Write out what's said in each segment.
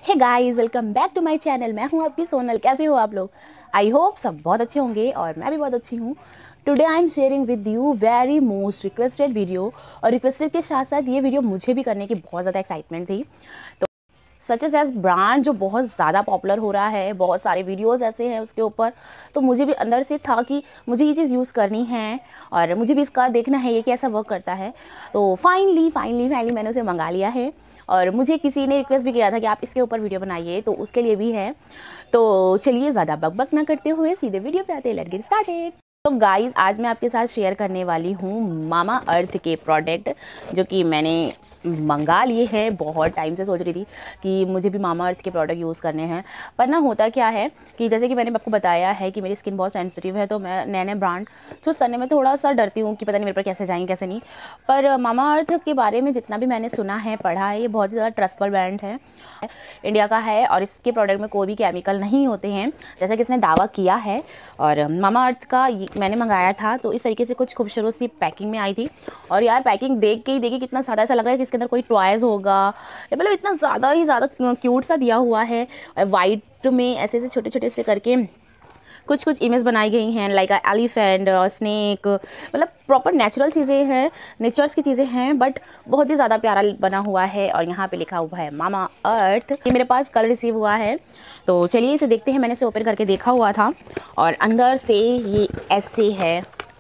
Hey guys, welcome back to my channel. मैं हूं आपकी सोनल। कैसे हो आप लोग? आई होप सब बहुत अच्छे होंगे और मैं भी बहुत अच्छी हूं। Today I am sharing with you very most requested video. और रिक्वेस्टेड के साथ साथ ये वीडियो मुझे भी करने की बहुत ज़्यादा एक्साइटमेंट थी। तो सच एज ब्रांड जो बहुत ज़्यादा पॉपुलर हो रहा है, बहुत सारे वीडियोस ऐसे हैं उसके ऊपर, तो मुझे भी अंदर से था कि मुझे ये चीज़ यूज़ करनी है और मुझे भी इसका देखना है ये कैसा वर्क करता है। तो फाइनली मैंने उसे मंगा लिया है। और मुझे किसी ने रिक्वेस्ट भी किया था कि आप इसके ऊपर वीडियो बनाइए, तो उसके लिए भी है। तो चलिए ज़्यादा बकबक ना करते हुए सीधे वीडियो पे आते हैं। Let's get started. तो गाइस, आज मैं आपके साथ शेयर करने वाली हूँ मामा अर्थ के प्रोडक्ट, जो कि मैंने मंगा लिए हैं। बहुत टाइम से सोच रही थी कि मुझे भी मामा अर्थ के प्रोडक्ट यूज़ करने हैं। पर ना होता क्या है कि जैसे कि मैंने आपको बताया है कि मेरी स्किन बहुत सेंसिटिव है, तो मैं नए नए ब्रांड चूज़ करने में थोड़ा सा डरती हूँ कि पता नहीं मेरे पर कैसे जाएंगे कैसे नहीं। पर मामा अर्थ के बारे में जितना भी मैंने सुना है, पढ़ा है, ये बहुत ही ज़्यादा ट्रस्टेबल ब्रांड है, इंडिया का है और इसके प्रोडक्ट में कोई भी केमिकल नहीं होते हैं, जैसा कि इसने दावा किया है। और मामा अर्थ का मैंने मंगाया था तो इस तरीके से कुछ खूबसूरत सी पैकिंग में आई थी। और यार पैकिंग देख के ही देखिए कितना ज़्यादा ऐसा लग रहा है कि इसके अंदर कोई टॉयज़ होगा, मतलब इतना ज़्यादा क्यूट सा दिया हुआ है। वाइट में ऐसे ऐसे छोटे छोटे से करके कुछ इमेज बनाई गई हैं, लाइक एलिफेंट, स्नेक, मतलब प्रॉपर नेचुरल चीज़ें हैं, नेचर्स की चीज़ें हैं, बट बहुत ही ज़्यादा प्यारा बना हुआ है। और यहाँ पे लिखा हुआ है मामा अर्थ। ये मेरे पास कल रिसीव हुआ है, तो चलिए इसे देखते हैं। मैंने इसे ओपन करके देखा हुआ था और अंदर से ये ऐसे है।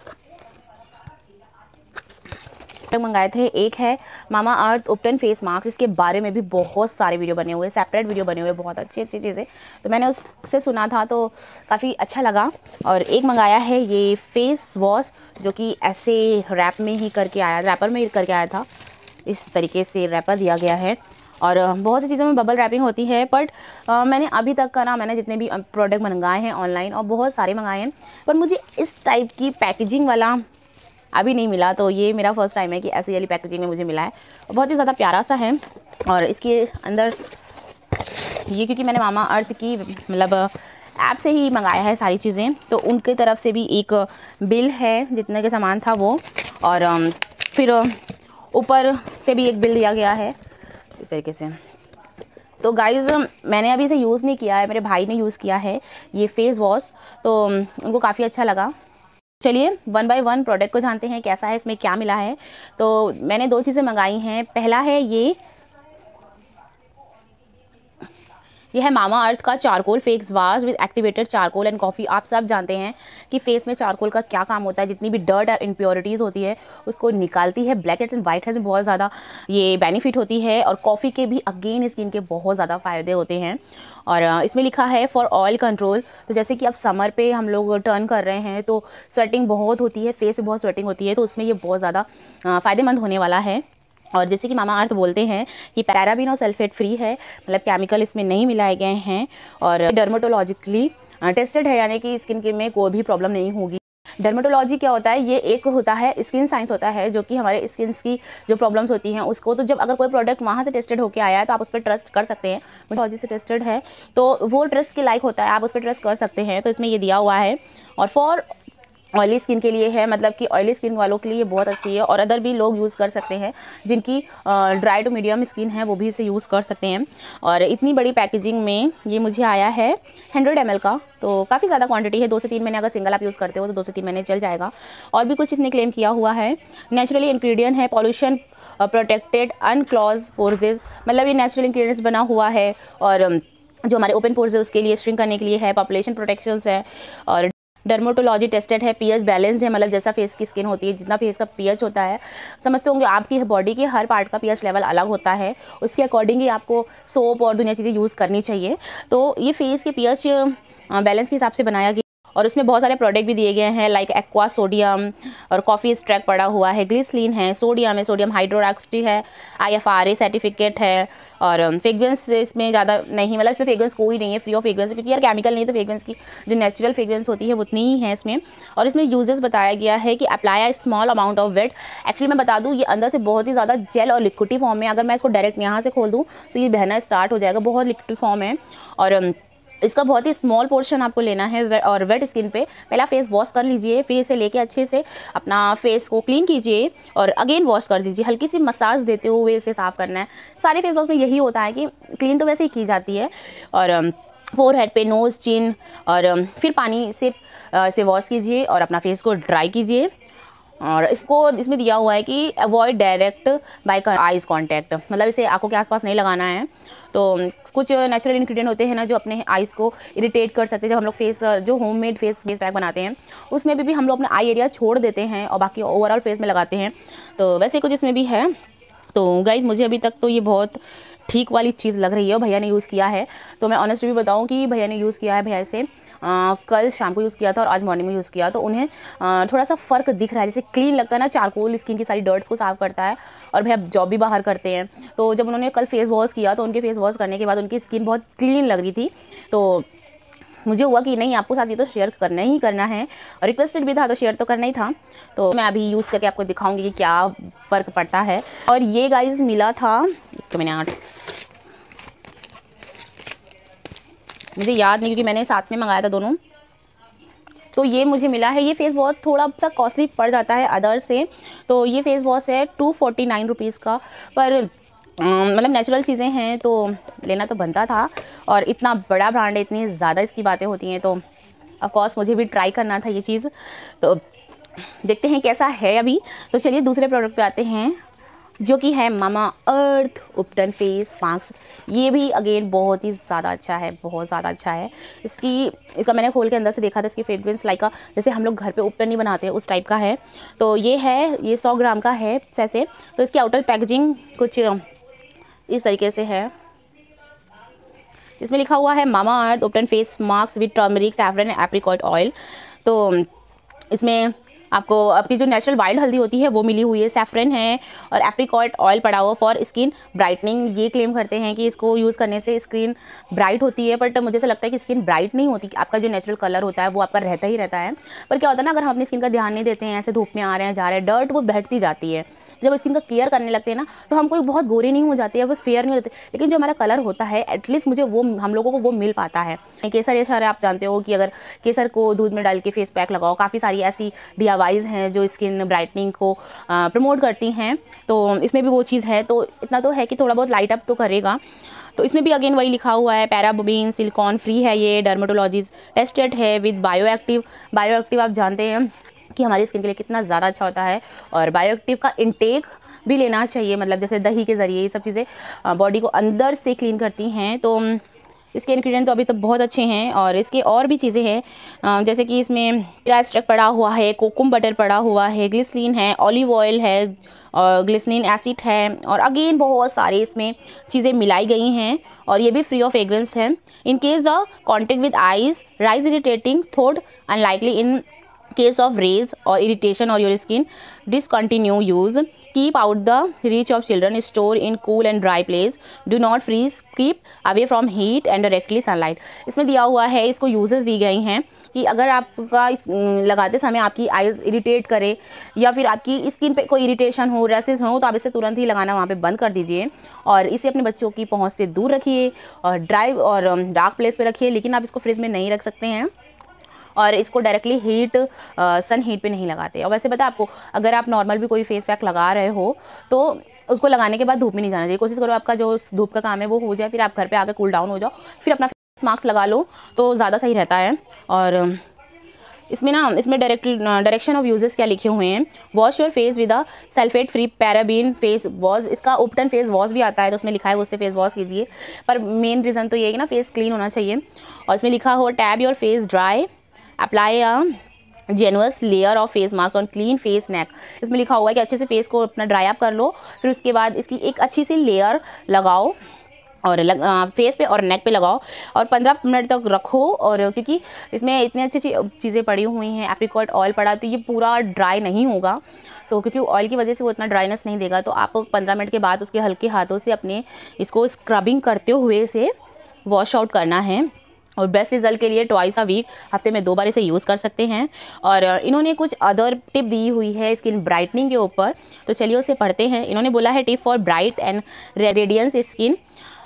मंगाए थे, एक है Mamaearth open face mask. इसके बारे में भी बहुत सारे वीडियो बने हुए, सेपरेट वीडियो बने हुए, बहुत अच्छी चीज़ें, तो मैंने उससे सुना था तो काफ़ी अच्छा लगा। और एक मंगाया है ये फेस वॉश, जो कि ऐसे रैप में ही करके आया, रैपर में ही करके आया था। इस तरीके से रैपर दिया गया है और बहुत सी चीज़ों में बबल रैपिंग होती है। बट मैंने अभी तक का ना, मैंने जितने भी प्रोडक्ट मंगाए हैं ऑनलाइन, और बहुत सारे मंगाए हैं, पर मुझे इस टाइप की पैकेजिंग वाला अभी नहीं मिला। तो ये मेरा फर्स्ट टाइम है कि ऐसी वाली पैकेजिंग में मुझे मिला है। बहुत ही ज़्यादा प्यारा सा है। और इसके अंदर ये, क्योंकि मैंने मामा अर्थ की मतलब ऐप से ही मंगाया है सारी चीज़ें, तो उनकी तरफ से भी एक बिल है जितने के सामान था वो, और फिर ऊपर से भी एक बिल दिया गया है इस तरीके से। तो गाइज़, मैंने अभी इसे यूज़ नहीं किया है, मेरे भाई ने यूज़ किया है ये फेस वॉश, तो उनको काफ़ी अच्छा लगा। चलिए वन बाय वन प्रोडक्ट को जानते हैं, कैसा है, इसमें क्या मिला है। तो मैंने दो चीज़ें मंगाई हैं। पहला है ये है मामा अर्थ का charcoal face wash with activated charcoal and coffee. आप सब जानते हैं कि फेस में चारकोल का क्या काम होता है, जितनी भी डर्ट और इम्प्योरिटीज़ होती है उसको निकालती है। Blackheads and whiteheads में बहुत ज़्यादा ये बेनिफिट होती है। और कॉफ़ी के भी अगेन स्किन के बहुत ज़्यादा फ़ायदे होते हैं। और इसमें लिखा है फॉर ऑयल कंट्रोल। तो जैसे कि अब समर पे हम लोग टर्न कर रहे हैं तो स्वेटिंग बहुत होती है, फेस पे बहुत स्वेटिंग होती है, तो उसमें ये बहुत ज़्यादा फ़ायदेमंद होने वाला है। और जैसे कि मामा अर्थ बोलते हैं कि पैराबीन और सल्फेट फ्री है, मतलब केमिकल इसमें नहीं मिलाए गए हैं, और डर्मेटोलॉजिकली टेस्टेड है, यानी कि स्किन में कोई भी प्रॉब्लम नहीं होगी। डर्मेटोलॉजी क्या होता है? ये एक होता है स्किन साइंस होता है, जो कि हमारे स्किन की जो प्रॉब्लम्स होती हैं उसको, तो जब अगर कोई प्रोडक्ट वहाँ से टेस्टेड होकर आया है तो आप उस पर ट्रस्ट कर सकते हैं। डर्मेटोलॉजी से टेस्टेड है तो वो ट्रस्ट के लायक होता है, आप उस पर ट्रस्ट कर सकते हैं। तो इसमें ये दिया हुआ है। और फॉर ऑयली स्किन के लिए है, मतलब कि ऑयली स्किन वालों के लिए बहुत अच्छी है, और अदर भी लोग यूज़ कर सकते हैं जिनकी ड्राई टू मीडियम स्किन है, वो भी इसे यूज़ कर सकते हैं। और इतनी बड़ी पैकेजिंग में ये मुझे आया है 100 ml का, तो काफ़ी ज़्यादा क्वांटिटी है। 2 से 3 महीने अगर सिंगल आप यूज़ करते हो तो 2 से 3 महीने चल जाएगा। और भी कुछ इसने क्लेम किया हुआ है। नेचुरली इंग्रेडिएंट है, पॉल्यूशन प्रोटेक्टेड अनक्लॉज पोर्सेज, मतलब ये नेचुरल इंग्रेडिएंट्स बना हुआ है। और जो हमारे ओपन पोर्स है उसके लिए श्रिंक करने के लिए है, पॉपुलेशन प्रोटेक्शंस है, और डर्मेटोलॉजी टेस्टेड है, पीएच बैलेंस्ड है, मतलब जैसा फेस की स्किन होती है, जितना फेस का पीएच होता है, समझते होंगे आपकी बॉडी के हर पार्ट का पीएच लेवल अलग होता है, उसके अकॉर्डिंग ही आपको सोप और दुनिया चीज़ें यूज़ करनी चाहिए। तो ये फेस के पीएच बैलेंस के हिसाब से बनाया गया। और उसमें बहुत सारे प्रोडक्ट भी दिए गए हैं, लाइक एक्वा सोडियम, और कॉफ़ी स्ट्रैक पड़ा हुआ है, ग्लिसरीन है, सोडियम है, सोडियम हाइड्रोक्साइड है, IFRA सर्टिफिकेट है। और फ्रेग्रेंस इसमें ज़्यादा नहीं, मतलब इसमें फ्रेग्रेंस कोई नहीं है, फ्री ऑफ फ्रेग्रेंस, क्योंकि यार केमिकल नहीं है, तो फ्रेग्रेंस की जो नेचुरल फ्रेग्रेंस होती है वो उतनी ही है इसमें। और इसमें यूजेस बताया गया है कि apply small amount of wet. Actually मैं बता दूँ, ये अंदर से बहुत ही ज़्यादा जेल और लिक्विडी फॉर्म में, अगर मैं इसको डायरेक्ट यहाँ से खोल दूँ तो ये बहना स्टार्ट हो जाएगा, बहुत लिक्विडी फॉर्म है। और इसका बहुत ही स्मॉल पोर्शन आपको लेना है और वेट स्किन पे पहला फेस वॉश कर लीजिए, फिर इसे लेके अच्छे से अपना फेस को क्लीन कीजिए और अगेन वॉश कर दीजिए। हल्की सी मसाज देते हुए इसे साफ़ करना है। सारे फेस वॉश में यही होता है कि क्लीन तो वैसे ही की जाती है, और फोरहेड पे, नोज़, चिन, और फिर पानी से इसे वॉश कीजिए और अपना फेस को ड्राई कीजिए। और इसमें दिया हुआ है कि avoid direct by eyes contact, मतलब इसे आंखों के आसपास नहीं लगाना है। तो कुछ नेचुरल इंग्रेडिएंट होते हैं ना जो अपने आइज़ को इरिटेट कर सकते हैं। जब हम लोग फेस जो होममेड फेस पैक बनाते हैं उसमें भी हम लोग अपना आई एरिया छोड़ देते हैं और बाकी ओवरऑल फेस में लगाते हैं, तो वैसे कुछ इसमें भी है। तो गाइज़ मुझे अभी तक तो ये बहुत ठीक वाली चीज़ लग रही है। भैया ने यूज़ किया है, तो मैं ऑनेस्ट रिव्यू बताऊँ कि भैया ने यूज़ किया है, भैया से कल शाम को यूज़ किया था और आज मॉर्निंग में यूज़ किया, तो उन्हें थोड़ा सा फ़र्क दिख रहा है। जैसे क्लीन लगता है ना, चारकोल स्किन की सारी डर्ट्स को साफ़ करता है, और भैया जॉब भी बाहर करते हैं। तो जब उन्होंने कल फेस वॉश किया तो उनके फेस वॉश करने के बाद उनकी स्किन बहुत क्लीन लग रही थी। तो मुझे हुआ कि नहीं, आपको साथ ये तो शेयर करना ही करना है, और रिक्वेस्टेड भी था तो शेयर तो करना ही था। तो मैं अभी यूज़ करके आपको दिखाऊंगी कि क्या फ़र्क पड़ता है। और ये गाइस मिला था 1 मिनट, मुझे याद नहीं क्योंकि मैंने साथ में मंगाया था दोनों। तो ये मुझे मिला है, ये फेस वॉश थोड़ा सा कॉस्टली पड़ जाता है अदर से। तो ये फेस वॉश है 249 रुपीज़ का, पर मतलब नेचुरल चीज़ें हैं तो लेना तो बनता था, और इतना बड़ा ब्रांड है, इतनी ज़्यादा इसकी बातें होती हैं, तो ऑफ कोर्स मुझे भी ट्राई करना था ये चीज़। तो देखते हैं कैसा है अभी। तो चलिए दूसरे प्रोडक्ट पे आते हैं, जो कि है Mamaearth ubtan face mask. ये भी अगेन बहुत ही ज़्यादा अच्छा है, बहुत ज़्यादा अच्छा है। इसका मैंने खोल के अंदर से देखा था, इसकी फ्रेग्रेंस लाइक का जैसे हम लोग घर पे उपटन नहीं बनाते उस टाइप का है। तो ये है, ये 100 ग्राम का है जैसे। तो इसकी आउटर पैकेजिंग कुछ इस तरीके से है। इसमें लिखा हुआ है Mamaearth ubtan face mask with turmeric, saffron and apricot oil. तो इसमें आपको आपकी जो नेचुरल वाइल्ड हल्दी होती है वो मिली हुई है, सैफरन है और एप्रिकॉट ऑयल पड़ा हुआ फॉर स्किन ब्राइटनिंग। ये क्लेम करते हैं कि इसको यूज़ करने से स्किन ब्राइट होती है, बट मुझे ऐसा लगता है कि स्किन ब्राइट नहीं होती, आपका जो नेचुरल कलर होता है वो आपका रहता ही रहता है। पर क्या होता है ना, अगर हम अपनी स्किन का ध्यान नहीं देते हैं, ऐसे धूप में आ रहे हैं जा रहे हैं, डर्ट वो बैठती जाती है। जब स्किन का केयर करने लगते हैं ना तो हम कोई बहुत गोरे नहीं हो जाते हैं, वो फेयर नहीं होते, लेकिन जो हमारा कलर होता है एटलीस्ट मुझे वो हम लोगों को वो मिल पाता है। केसर, ये सारे आप जानते हो कि अगर केसर को दूध में डाल के फेस पैक लगाओ, काफ़ी सारी ऐसी DIYs हैं जो स्किन ब्राइटनिंग को प्रमोट करती हैं। तो इसमें भी वो चीज़ है, तो इतना तो है कि थोड़ा बहुत लाइट अप तो करेगा। तो इसमें भी अगेन वही लिखा हुआ है, पैराबेन सिलिकॉन फ्री है, ये डर्मेटोलॉजिस्ट टेस्टेड है विद बायोएक्टिव आप जानते हैं कि हमारी स्किन के लिए कितना ज़्यादा अच्छा होता है, और बायोएक्टिव का इंटेक भी लेना चाहिए, मतलब जैसे दही के ज़रिए ये सब चीज़ें बॉडी को अंदर से क्लीन करती हैं। तो इसके इंग्रेडिएंट तो अभी तो बहुत अच्छे हैं, और इसके और भी चीज़ें हैं जैसे कि इसमें इलास्टिक पड़ा हुआ है, कोकुम बटर पड़ा हुआ है, ग्लिसरीन है, ऑलिव ऑयल है, और ग्लिसरीन एसिड है, और अगेन बहुत सारे इसमें चीज़ें मिलाई गई हैं, और ये भी फ्री ऑफ फ्रेग्रेंस है। In case the contact with eyes raise irritating thought unlikely in case of raise or irritation or your skin, discontinue use, keep out the reach of children, store in cool and dry place, do not freeze, keep away from heat and directly sunlight। इसमें दिया हुआ है, इसको uses दी गई हैं कि अगर आपका लगाते समय आपकी आइज़ इरिटेट करे या फिर आपकी स्किन पे कोई इरिटेशन हो, रैसेस हो, तो आप इसे तुरंत ही लगाना वहाँ पे बंद कर दीजिए, और इसे अपने बच्चों की पहुँच से दूर रखिए और ड्राई और डार्क प्लेस पे रखिए, लेकिन आप इसको फ्रिज में नहीं रख सकते हैं, और इसको डायरेक्टली सन हीट पे नहीं लगाते। और वैसे पता है आपको, अगर आप नॉर्मल भी कोई फेस पैक लगा रहे हो तो उसको लगाने के बाद धूप में नहीं जाना चाहिए। कोशिश करो आपका जो धूप का काम है वो हो जाए, फिर आप घर पे आकर कूल डाउन हो जाओ, फिर अपना फेस मास्क लगा लो, तो ज़्यादा सही रहता है। और इसमें डायरेक्शन ऑफ यूजेस क्या लिखे हुए हैं, wash your face with a sulphate free paraben face wash. इसका उपटन फेस वॉश भी आता है, तो उसमें लिखा है उससे फेस वॉश कीजिए, पर मेन रीज़न तो ये है कि ना फेस क्लीन होना चाहिए। और इसमें लिखा हो tab your face dry, apply a generous layer of face mask on clean face neck. इसमें लिखा हुआ है कि अच्छे से फेस को अपना ड्राई अप कर लो, फिर उसके बाद इसकी एक अच्छी सी लेयर लगाओ और फेस पे और नेक पे लगाओ और 15 मिनट तक रखो। और क्योंकि इसमें इतनी अच्छी चीज़ें पड़ी हुई हैं, एप्रिकॉट ऑयल पड़ा, तो ये पूरा ड्राई नहीं होगा, तो क्योंकि ऑयल की वजह से वो इतना ड्राइनेस नहीं देगा। तो आप 15 मिनट के बाद उसके हल्के हाथों से अपने इसको स्क्रबिंग करते हुए इसे वॉश आउट करना है। और बेस्ट रिजल्ट के लिए ट्वाइस अ वीक, हफ्ते में 2 बार इसे यूज़ कर सकते हैं। और इन्होंने कुछ अदर टिप दी हुई है स्किन ब्राइटनिंग के ऊपर, तो चलिए उसे पढ़ते हैं। इन्होंने बोला है tip for bright and radiance skin,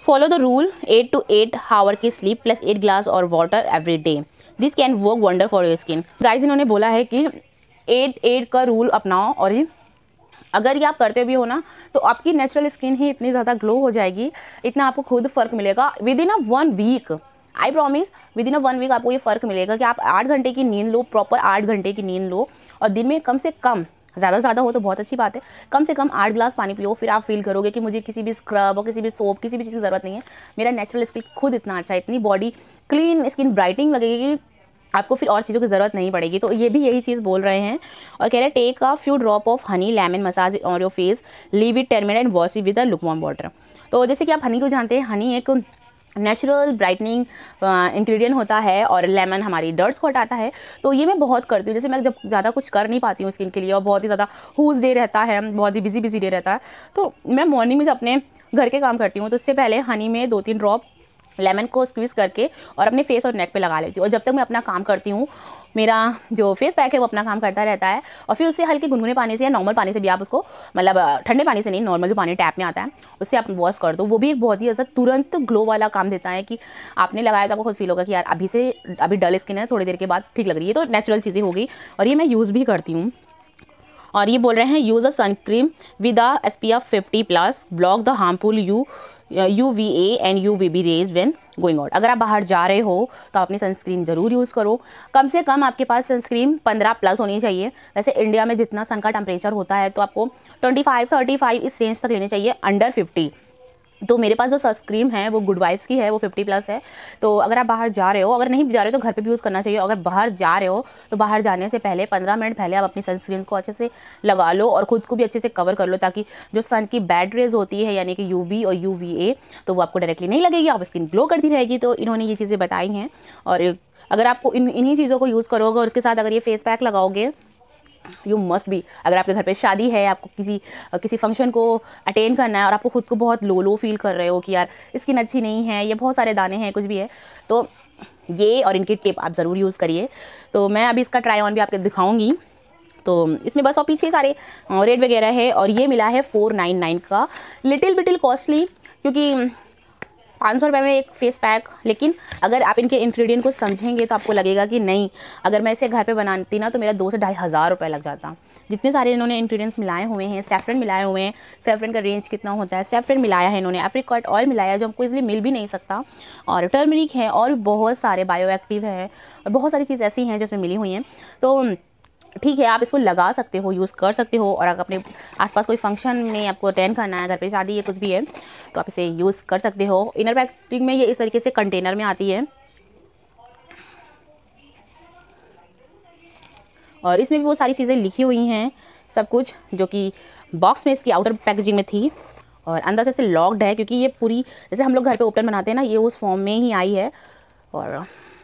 follow the rule 8 to 8 hour की स्लीप प्लस 8 ग्लास और water every day, this can work wonder for your skin. Guys इन्होंने बोला है कि 8-8 का रूल अपनाओ, और ये अगर ये आप करते भी हो ना तो आपकी नेचुरल स्किन ही इतनी ज़्यादा ग्लो हो जाएगी, इतना आपको खुद फ़र्क मिलेगा within a 1 week. I promise within a 1 week आपको ये फ़र्क मिलेगा कि आप 8 घंटे की नींद लो, प्रॉपर 8 घंटे की नींद लो, और दिन में कम से कम, ज़्यादा से ज़्यादा हो तो बहुत अच्छी बात है, कम से कम 8 ग्लास पानी पियो। फिर आप फील करोगे कि मुझे किसी भी स्क्रब और किसी भी सोप, किसी भी चीज़ की ज़रूरत नहीं है, मेरा नेचुरल स्किन खुद इतना अच्छा है, इतनी बॉडी क्लीन, स्किन ब्राइटनिंग लगेगी कि आपको फिर और चीज़ों की ज़रूरत नहीं पड़ेगी। तो ये भी यही चीज़ बोल रहे हैं, और कह रहे हैं take a few drop of honey lemon massage on your face, leave it 10 minute and wash it with a lukewarm water. तो जैसे कि आप हनी को जानते हैं, हनी एक नेचुरल ब्राइटनिंग इंग्रेडिएंट होता है, और लेमन हमारी डर्ट्स को हटाता है। तो ये मैं बहुत करती हूँ, जैसे मैं जब ज़्यादा कुछ कर नहीं पाती हूँ स्किन के लिए और बहुत ही ज़्यादा हुज डे रहता है, बहुत ही बिजी डे रहता है, तो मैं मॉर्निंग में जब अपने घर के काम करती हूँ तो उससे पहले हनी में 2-3 ड्रॉप लेमन को स्क्वीज़ करके और अपने फेस और नेक पे लगा लेती हूँ। और जब तक मैं अपना काम करती हूँ, मेरा जो फेस पैक है वो अपना काम करता रहता है, और फिर उससे हल्के गुनगुने पानी से या नॉर्मल पानी से भी आप उसको, मतलब ठंडे पानी से नहीं, नॉर्मल जो पानी टैप में आता है उससे आप वॉश कर दो। वो भी एक बहुत ही ऐसा तुरंत ग्लो वाला काम देता है कि आपने लगाया तो आपको खुद फील होगा कि यार अभी डल स्किन है, थोड़ी देर के बाद ठीक लग रही है। तो नेचुरल चीज़ें हो गई, और ये मैं यूज़ भी करती हूँ। और ये बोल रहे हैं use a suncream with a SPF 50+, block the harmful UVA and UVB rays when going out. अगर आप बाहर जा रहे हो तो अपनी सनस्क्रीन ज़रूर यूज़ करो, कम से कम आपके पास सनस्क्रीन 15+ होनी चाहिए। वैसे इंडिया में जितना सन का टेम्परेचर होता है तो आपको 25-35 इस रेंज तक लेनी चाहिए, अंडर 50। तो मेरे पास जो सनस्क्रीन है वो गुड वाइब्स की है, वो 50+ है। तो अगर आप बाहर जा रहे हो, अगर नहीं जा रहे हो तो घर पे भी यूज़ करना चाहिए। अगर बाहर जा रहे हो तो बाहर जाने से पहले 15 मिनट पहले आप अपनी सनस्क्रीन को अच्छे से लगा लो और ख़ुद को भी अच्छे से कवर कर लो, ताकि जो सन की बैड रेज होती है यानी कि UV और UVA, तो वो आपको डायरेक्टली नहीं लगेगी, आप स्किन ग्लो करती रहेगी। तो इन्होंने ये चीज़ें बताई हैं, और अगर आपको इन्हीं चीज़ों को यूज़ करोगे और उसके साथ अगर ये फेस पैक लगाओगे, यू मस्ट बी, अगर आपके घर पे शादी है, आपको किसी फंक्शन को अटेंड करना है और आपको खुद को बहुत लो फील कर रहे हो कि यार स्किन अच्छी नहीं है, ये बहुत सारे दाने हैं, कुछ भी है, तो ये और इनकी टिप आप ज़रूर यूज़ करिए। तो मैं अभी इसका ट्राई ऑन भी आपको दिखाऊंगी। तो इसमें बस और पीछे सारे रेट वगैरह है, और ये मिला है 499 का, लिटिल कॉस्टली, क्योंकि 500 रुपये में एक फेस पैक। लेकिन अगर आप इनके इंग्रेडिएंट को समझेंगे तो आपको लगेगा कि नहीं, अगर मैं इसे घर पे बनाती ना तो मेरा 2 से 2,500 रुपये लग जाता। जितने सारे इन्होंने इंग्रेडिएंट्स मिलाए हुए हैं, सैफरन मिलाए हुए हैं, सैफरन का रेंज कितना होता है, सैफरन मिलाया है इन्होंने, एप्रिकॉट ऑयल मिलाया है जो हमको इजीली मिल भी नहीं सकता, और टर्मरिक है, और बहुत सारे बायो एक्टिव हैं, और बहुत सारी चीज़ ऐसी हैं जिसमें मिली हुई हैं। तो ठीक है, आप इसको लगा सकते हो, यूज़ कर सकते हो, और अगर अपने आसपास कोई फंक्शन में आपको अटेंड करना है, घर पे शादी है, कुछ भी है, तो आप इसे यूज़ कर सकते हो। इनर पैकिंग में ये इस तरीके से कंटेनर में आती है, और इसमें भी वो सारी चीज़ें लिखी हुई हैं, सब कुछ, जो कि बॉक्स में इसकी आउटर पैकेजिंग में थी, और अंदर से इसे लॉक्ड है, क्योंकि ये पूरी जैसे हम लोग घर पे ओपन बनाते हैं ना, ये उस फॉर्म में ही आई है। और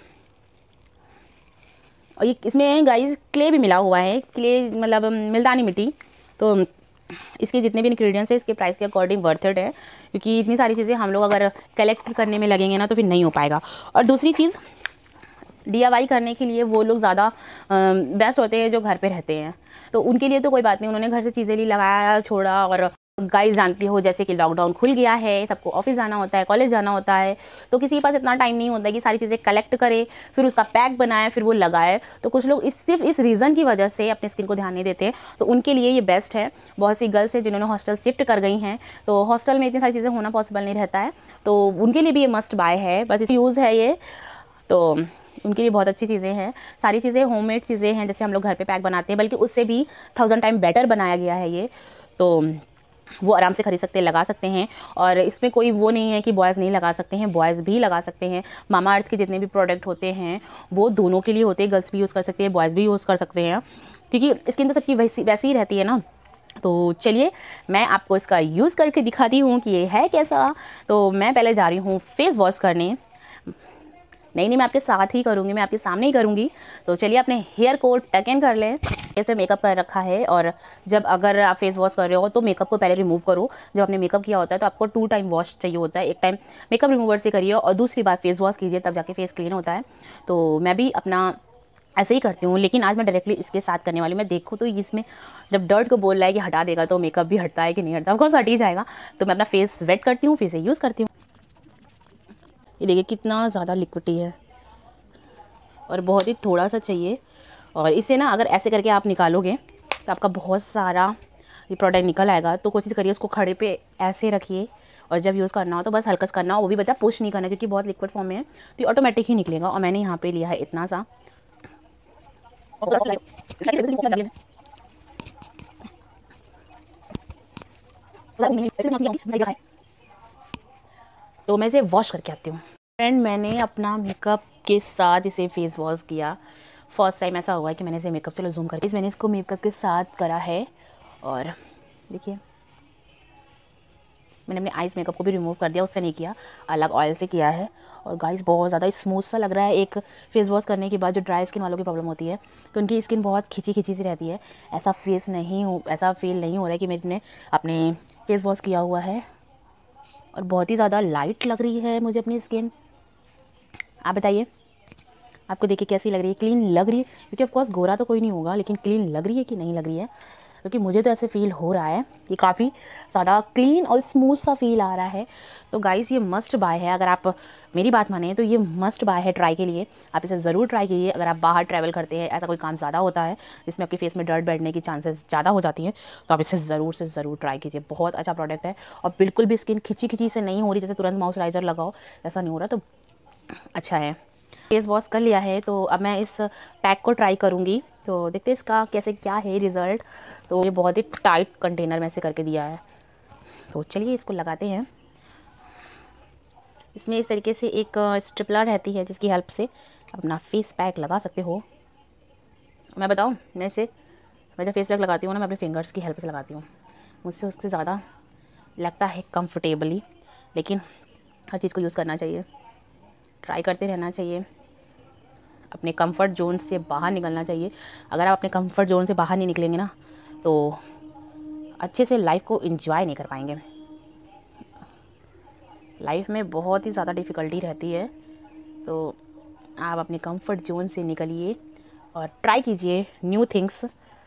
ये इसमें गाइस क्ले भी मिला हुआ है, क्ले मतलब मुल्तानी मिट्टी। तो इसके जितने भी इंग्रेडिएंट्स हैं इसके प्राइस के अकॉर्डिंग वर्थ इट है, क्योंकि इतनी सारी चीज़ें हम लोग अगर कलेक्ट करने में लगेंगे ना तो फिर नहीं हो पाएगा। और दूसरी चीज़, DIY करने के लिए वो लोग ज़्यादा बेस्ट होते हैं जो घर पे रहते हैं, तो उनके लिए तो कोई बात नहीं, उन्होंने घर से चीज़ें ली, लगाया, छोड़ा। और गाइस जानती हो जैसे कि लॉकडाउन खुल गया है, सबको ऑफिस जाना होता है, कॉलेज जाना होता है, तो किसी के पास इतना टाइम नहीं होता है कि सारी चीज़ें कलेक्ट करे, फिर उसका पैक बनाए, फिर वो लगाए। तो कुछ लोग सिर्फ इस रीज़न की वजह से अपनी स्किन को ध्यान नहीं देते, तो उनके लिए ये बेस्ट है। बहुत सी गर्ल्स हैं जिन्होंने हॉस्टल शिफ्ट कर गई हैं, तो हॉस्टल में इतनी सारी चीज़ें होना पॉसिबल नहीं रहता है, तो उनके लिए भी ये मस्ट बाय है, बस इस यूज़ है ये, तो उनके लिए बहुत अच्छी चीज़ें हैं। सारी चीज़ें होममेड चीज़ें हैं, जैसे हम लोग घर पे पैक बनाते हैं, बल्कि उससे भी 1000 टाइम बेटर बनाया गया है ये, तो वो आराम से खरीद सकते हैं, लगा सकते हैं। और इसमें कोई वो नहीं है कि बॉयज़ नहीं लगा सकते हैं, बॉयज़ भी लगा सकते हैं। मामा अर्थ के जितने भी प्रोडक्ट होते हैं वो दोनों के लिए होते हैं, गर्ल्स भी यूज़ कर सकते हैं, बॉयज़ भी यूज़ कर सकते हैं, क्योंकि स्किन तो सबकी वैसी ही रहती है ना। तो चलिए मैं आपको इसका यूज़ करके दिखाती हूँ कि ये है कैसा। तो मैं पहले जा रही हूँ फेस वॉश करने। नहीं, मैं आपके साथ ही करूँगी, मैं आपके सामने ही करूँगी। तो चलिए अपने हेयर को टक इन कर लें। इस पर मेकअप कर रखा है, और जब अगर आप फेस वॉश कर रहे हो तो मेकअप को पहले रिमूव करो। जब आपने मेकअप किया होता है तो आपको 2 टाइम वॉश चाहिए होता है, एक टाइम मेकअप रिमूवर से करिए और दूसरी बार फेस वॉश कीजिए, तब जाके फेस क्लीन होता है। तो मैं भी अपना ऐसे ही करती हूँ, लेकिन आज मैं डायरेक्टली इसके साथ करने वाली। मैं देखूँ तो इसमें जब डर्ट को बोल रहा है कि हटा देगा तो मेकअप भी हटता है कि नहीं हटता, ऑफकोर्स हट ही जाएगा। तो मैं अपना फेस वेट करती हूँ, फिर से यूज़ करती हूँ। ये देखिए कितना ज़्यादा लिक्विडी है और बहुत ही थोड़ा सा चाहिए। और इसे ना अगर ऐसे करके आप निकालोगे तो आपका बहुत सारा ये प्रोडक्ट निकल आएगा। तो कोशिश करिए उसको खड़े पे ऐसे रखिए और जब यूज़ करना हो तो बस हल्का सा करना हो, वो भी बता पुश नहीं करना क्योंकि बहुत लिक्विड फॉर्म में है तो ये ऑटोमेटिक ही निकलेगा। और मैंने यहाँ पे लिया है इतना सा। तो मैं इसे वॉश करके आती हूँ। फ्रेंड, मैंने अपना मेकअप के साथ इसे फेस वॉश किया। फर्स्ट टाइम ऐसा हुआ है कि मैंने इसे मेकअप, चलो जूम करके, मैंने इसको मेकअप के साथ करा है। और देखिए मैंने अपने आइज़ मेकअप को भी रिमूव कर दिया, उससे नहीं किया, अलग ऑयल से किया है। और गाइस बहुत ज़्यादा स्मूथ सा लग रहा है। एक फेस वॉश करने के बाद जो ड्राई स्किन वालों की प्रॉब्लम होती है तो उनकी स्किन बहुत खिंची खिंची सी रहती है, ऐसा फील नहीं हो रहा है कि मैंने अपने फेस वॉश किया हुआ है। और बहुत ही ज़्यादा लाइट लग रही है मुझे अपनी स्किन। आप बताइए आपको देख के कैसी लग रही है? क्लीन लग रही है? क्योंकि ऑफकोर्स गोरा तो कोई नहीं होगा, लेकिन क्लीन लग रही है कि नहीं लग रही है? क्योंकि मुझे तो ऐसे फील हो रहा है, ये काफ़ी ज़्यादा क्लीन और स्मूथ सा फील आ रहा है। तो गाइस ये मस्ट बाय है, अगर आप मेरी बात माने तो ये मस्ट बाय है ट्राई के लिए। आप इसे ज़रूर ट्राई कीजिए। अगर आप बाहर ट्रैवल करते हैं, ऐसा कोई काम ज़्यादा होता है जिसमें आपके फेस में डर्ट बैठने की चांसेस ज़्यादा हो जाती हैं, तो आप इसे ज़रूर से ज़रूर ट्राई कीजिए। बहुत अच्छा प्रोडक्ट है और बिल्कुल भी स्किन खिंची खिंची से नहीं हो रही, जैसे तुरंत मॉइस्चराइज़र लगाओ ऐसा नहीं हो रहा, तो अच्छा है। फेस वॉश कर लिया है तो अब मैं इस पैक को ट्राई करूँगी, तो देखते हैं इसका कैसे क्या है रिज़ल्ट। तो ये बहुत ही टाइट कंटेनर में से करके दिया है, तो चलिए इसको लगाते हैं। इसमें इस तरीके से एक स्टिपलर रहती है जिसकी हेल्प से अपना फेस पैक लगा सकते हो। मैं बताऊँ, मैं जब फेस पैक लगाती हूँ ना, मैं अपने फिंगर्स की हेल्प से लगाती हूँ। मुझसे उससे ज़्यादा लगता है कंफर्टेबली, लेकिन हर चीज़ को यूज़ करना चाहिए, ट्राई करते रहना चाहिए, अपने कंफर्ट जोन से बाहर निकलना चाहिए। अगर आप अपने कंफर्ट जोन से बाहर नहीं निकलेंगे ना तो अच्छे से लाइफ को एंजॉय नहीं कर पाएंगे। लाइफ में बहुत ही ज़्यादा डिफ़िकल्टी रहती है, तो आप अपने कंफर्ट जोन से निकलिए और ट्राई कीजिए न्यू थिंग्स।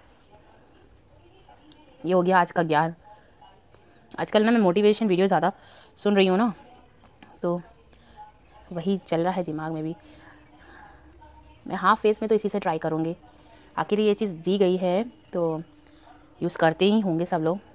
ये हो गया आज का ज्ञान। आजकल ना मैं मोटिवेशन वीडियो ज़्यादा सुन रही हूँ ना, तो वही चल रहा है दिमाग में भी। मैं हाफ फेस में तो इसी से ट्राई करूँगी। आखिर ये चीज़ दी गई है तो यूज़ करते ही होंगे सब लोग।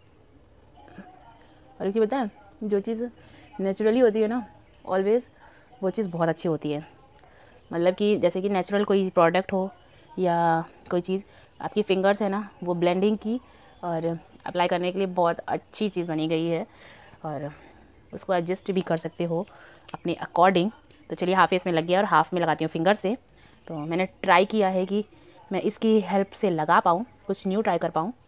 और एक चीज़ बताएं, जो चीज़ नेचुरली होती है ना ऑलवेज़, वो चीज़ बहुत अच्छी होती है। मतलब कि जैसे कि नेचुरल कोई प्रोडक्ट हो या कोई चीज़, आपकी फिंगर्स है ना वो ब्लेंडिंग की और अप्लाई करने के लिए बहुत अच्छी चीज़ बनी गई है और उसको एडजस्ट भी कर सकते हो अपने अकॉर्डिंग। तो चलिए हाफ फेस में लग गया और हाफ में लगाती हूँ फिंगर से। तो मैंने ट्राई किया है कि मैं इसकी हेल्प से लगा पाऊँ, कुछ न्यू ट्राई कर पाऊँ।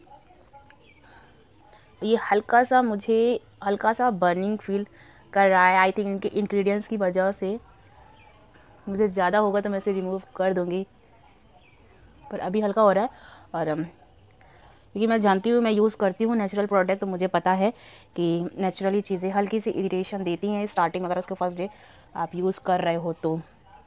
ये मुझे हल्का सा बर्निंग फील कर रहा है। आई थिंक इनके इंग्रेडिएंट्स की वजह से। मुझे ज़्यादा होगा तो मैं इसे रिमूव कर दूँगी, पर अभी हल्का हो रहा है। और क्योंकि मैं जानती हूँ, मैं यूज़ करती हूँ नेचुरल प्रोडक्ट, तो मुझे पता है कि नेचुरली चीज़ें हल्की सी इरिटेशन देती हैं स्टार्टिंग में, अगर उसके फर्स्ट डे आप यूज़ कर रहे हो तो।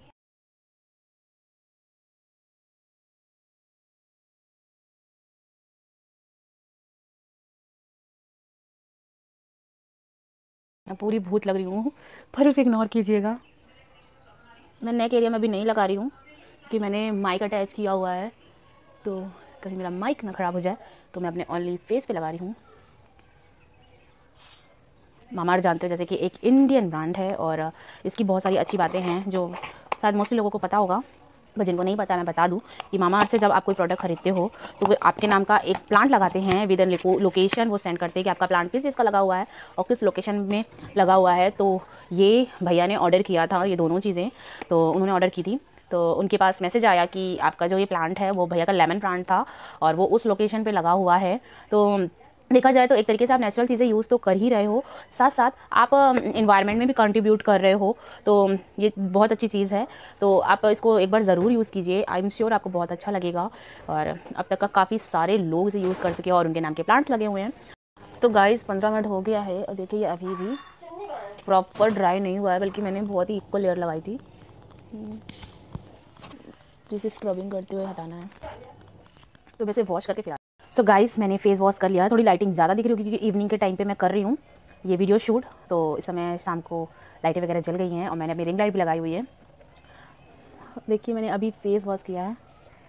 मैं पूरी भूत लग रही हूँ पर उसे इग्नोर कीजिएगा। मैं नेक एरिया में अभी नहीं लगा रही हूँ कि मैंने माइक अटैच किया हुआ है, तो कहीं मेरा माइक ना ख़राब हो जाए, तो मैं अपने ओनली फेस पे लगा रही हूँ। मामाअर्थ जानते हो जैसे कि एक इंडियन ब्रांड है और इसकी बहुत सारी अच्छी बातें हैं जो शायद मोस्टली लोगों को पता होगा, पर जिनको नहीं पता मैं बता दूं कि मामाअर्थ से जब आप कोई प्रोडक्ट खरीदते हो तो वो आपके नाम का एक प्लांट लगाते हैं विद इन लोकेशन। वो सेंड करते हैं कि आपका प्लांट किस चीज़ का लगा हुआ है और किस लोकेशन में लगा हुआ है। तो ये भैया ने ऑर्डर किया था, ये दोनों चीज़ें तो उन्होंने ऑर्डर की थी, तो उनके पास मैसेज आया कि आपका जो ये प्लांट है वो भैया का लेमन प्लांट था और वो उस लोकेशन पे लगा हुआ है। तो देखा जाए तो एक तरीके से आप नेचुरल चीज़ें यूज़ तो कर ही रहे हो, साथ साथ आप इन्वायरमेंट में भी कंट्रीब्यूट कर रहे हो, तो ये बहुत अच्छी चीज़ है। तो आप इसको एक बार ज़रूर यूज़ कीजिए, आई एम श्योर आपको बहुत अच्छा लगेगा। और अब तक का काफ़ी सारे लोग इसे यूज़ कर चुके हैं और उनके नाम के प्लांट्स लगे हुए हैं। तो गाइस 15 मिनट हो गया है और देखिए अभी भी प्रॉपर ड्राई नहीं हुआ है, बल्कि मैंने बहुत ही इक्वल लेयर लगाई थी, जिसे स्क्रबिंग करते हुए हटाना है। तो वैसे वॉश करके फिर सो गाइस मैंने फेस वॉश कर लिया है। थोड़ी लाइटिंग ज़्यादा दिख रही होगी क्योंकि इवनिंग के टाइम पे मैं कर रही हूँ, ये वीडियो शूट। तो इस समय शाम को लाइटें वगैरह जल गई हैं और मैंने अपनी रिंग लाइट भी लगाई हुई है। देखिए मैंने अभी फेस वॉश किया है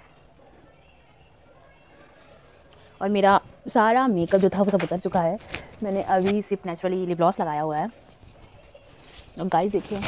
और मेरा सारा मेकअप जो था वो सब उतर चुका है। मैंने अभी सिर्फ नेचुरली लिप ग्लॉस लगाया हुआ है। और गाइस देखिए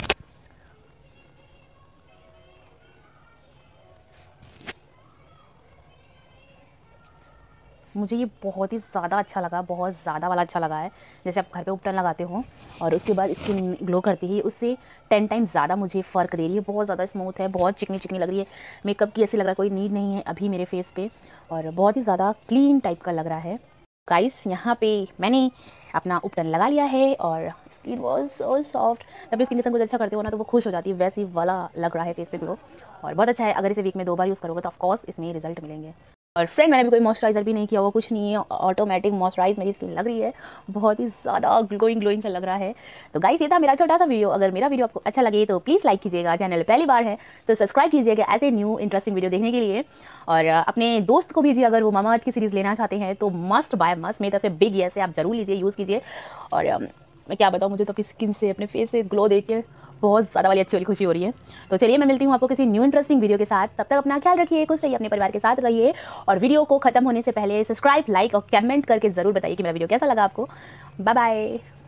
मुझे ये बहुत ही ज़्यादा अच्छा लगा, बहुत ज़्यादा वाला अच्छा लगा है। जैसे आप घर पे उपटन लगाते हो और उसके बाद स्किन ग्लो करती है, उससे 10 टाइम्स ज़्यादा मुझे फ़र्क दे रही है। बहुत ज़्यादा स्मूथ है, बहुत चिकनी चिकनी लग रही है। मेकअप की ऐसी लग रहा है कोई नीड नहीं है अभी मेरे फेस पे, और बहुत ही ज़्यादा क्लीन टाइप का लग रहा है। गाइस यहाँ पे मैंने अपना उपटन लगा लिया है और स्किन वॉज सो सॉफ्ट। जब स्किन के साथ कुछ अच्छा करते हो ना तो वो खुश हो जाती है, वैसे ही वाला लग रहा है फेस पे ग्लो, और बहुत अच्छा है। अगर इसे वीक में 2 बार यूज़ करोगे तो ऑफकोर्स इसमें रिजल्ट मिलेंगे। और फ्रेंड मैंने भी कोई मॉइस्चराइज़र भी नहीं किया हुआ, कुछ नहीं है, ऑटोमेटिक मॉइस्चराइज मेरी स्किन लग रही है, बहुत ही ज़्यादा ग्लोइंग सा लग रहा है। तो गाइस ये था मेरा छोटा सा वीडियो। अगर मेरा वीडियो आपको अच्छा लगे तो प्लीज़ लाइक कीजिएगा, चैनल पहली बार है तो सब्सक्राइब कीजिएगा ऐसे न्यू इंटरेस्टिंग वीडियो देखने के लिए। और अपने दोस्त को भेजिए, अगर वो मामा अर्थ की सीरीज़ लेना चाहते हैं तो मस्ट बाय मस्ट, मेरी तरफ से बिग येस है, आप जरूर लीजिए, यूज़ कीजिए। और मैं क्या बताऊँ, मुझे तो अपनी स्किन से, अपने फेस से ग्लो देख के बहुत ज़्यादा वाली अच्छी वाली खुशी हो रही है। तो चलिए मैं मिलती हूँ आपको किसी न्यू इंटरेस्टिंग वीडियो के साथ। तब तक अपना ख्याल रखिए, खुश रहिए, अपने परिवार के साथ रहिए। और वीडियो को खत्म होने से पहले सब्सक्राइब, लाइक और कमेंट करके ज़रूर बताइए कि मेरा वीडियो कैसा लगा आपको। Bye bye.